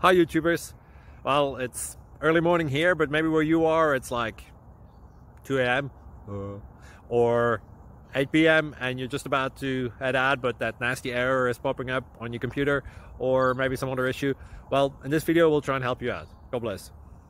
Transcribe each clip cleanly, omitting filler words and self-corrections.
Hi YouTubers. Well, it's early morning here, but maybe where you are it's like 2 a.m. or 8 p.m. and you're just about to head out, but that nasty error is popping up on your computer, or maybe some other issue. Well, in this video we'll try and help you out. God bless.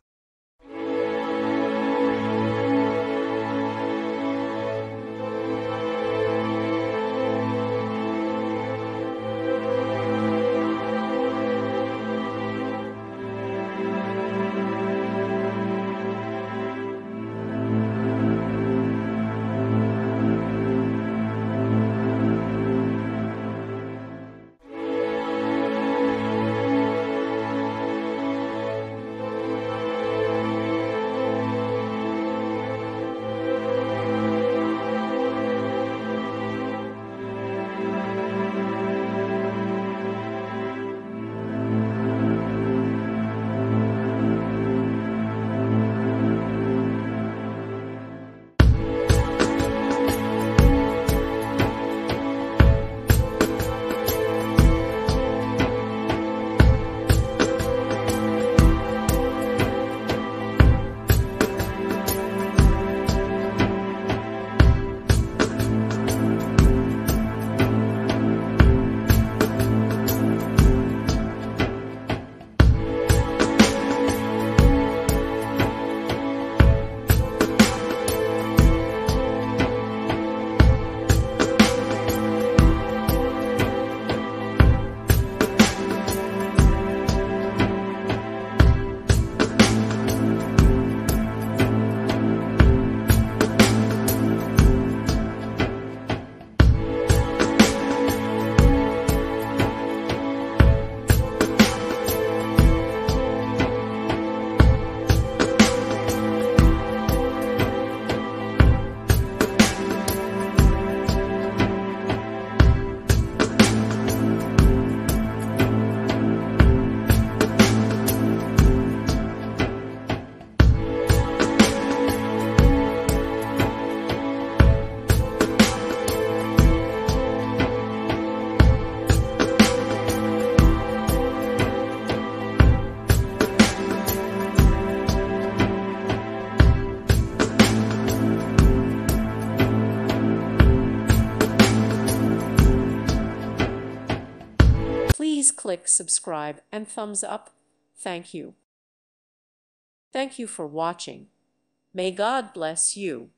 Please click subscribe and thumbs up. Thank you. Thank you for watching. May God bless you.